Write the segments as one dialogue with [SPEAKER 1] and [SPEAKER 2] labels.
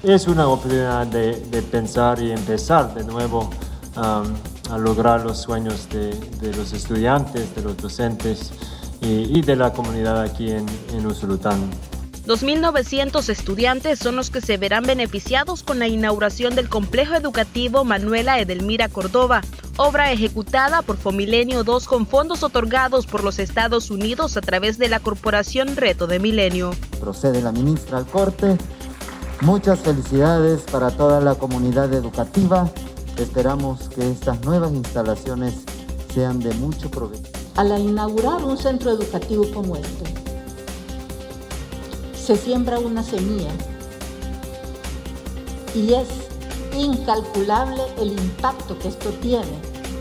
[SPEAKER 1] Es una oportunidad de pensar y empezar de nuevo a lograr los sueños de los estudiantes, de los docentes y de la comunidad aquí en Usulután.
[SPEAKER 2] 2.900 estudiantes son los que se verán beneficiados con la inauguración del complejo educativo Manuela Edelmira Córdoba, obra ejecutada por Fomilenio 2 con fondos otorgados por los Estados Unidos a través de la Corporación Reto de Milenio.
[SPEAKER 3] Procede la ministra al corte. Muchas felicidades para toda la comunidad educativa. Esperamos que estas nuevas instalaciones sean de mucho provecho.
[SPEAKER 4] Al inaugurar un centro educativo como este, se siembra una semilla y es incalculable el impacto que esto tiene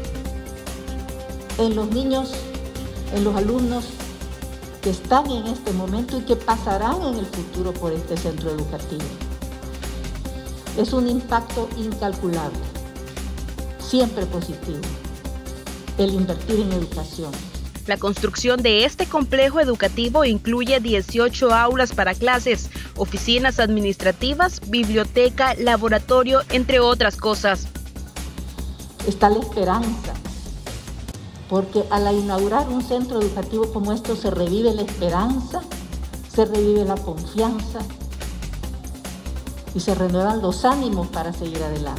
[SPEAKER 4] en los niños, en los alumnos que están en este momento y que pasarán en el futuro por este centro educativo. Es un impacto incalculable, siempre positivo, el invertir en educación.
[SPEAKER 2] La construcción de este complejo educativo incluye 18 aulas para clases, oficinas administrativas, biblioteca, laboratorio, entre otras cosas.
[SPEAKER 4] Está la esperanza, porque al inaugurar un centro educativo como esto se revive la esperanza, se revive la confianza y se renuevan los ánimos para seguir adelante.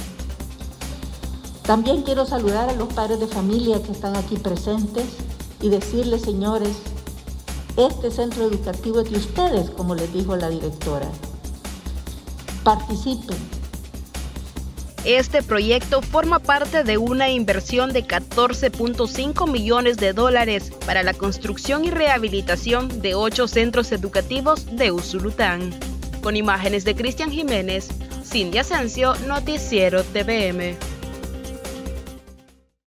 [SPEAKER 4] También quiero saludar a los padres de familia que están aquí presentes y decirles, señores, este centro educativo es de ustedes, como les dijo la directora. Participen.
[SPEAKER 2] Este proyecto forma parte de una inversión de $14.5 millones para la construcción y rehabilitación de 8 centros educativos de Usulután. Con imágenes de Cristian Jiménez, Cindy Asensio, Noticiero TVM.